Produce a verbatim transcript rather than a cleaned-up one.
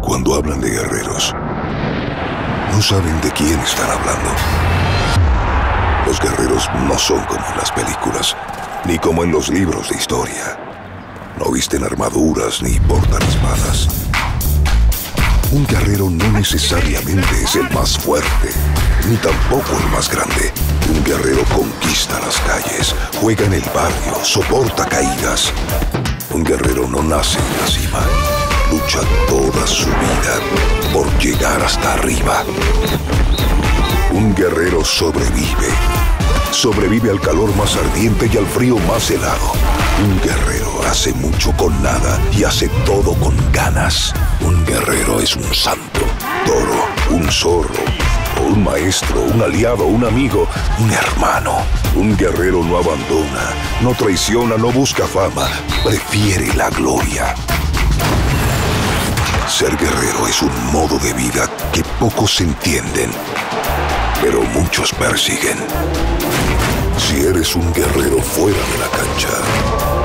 Cuando hablan de guerreros, no saben de quién están hablando. Los guerreros no son como en las películas, ni como en los libros de historia. No visten armaduras ni portan espadas. Un guerrero no necesariamente es el más fuerte, ni tampoco el más grande. Un guerrero conquista las calles, juega en el barrio, soporta caídas. Un guerrero no nace en la cima, lucha toda su vida por llegar hasta arriba. Un guerrero sobrevive. Sobrevive al calor más ardiente y al frío más helado. Un guerrero hace mucho con nada y hace todo con ganas. Un guerrero es un santo, toro, un zorro, o un maestro, un aliado, un amigo, un hermano. Un guerrero no abandona, no traiciona, no busca fama, prefiere la gloria. Ser guerrero es un modo de vida que pocos entienden, pero muchos persiguen. Si eres un guerrero fuera de la cancha,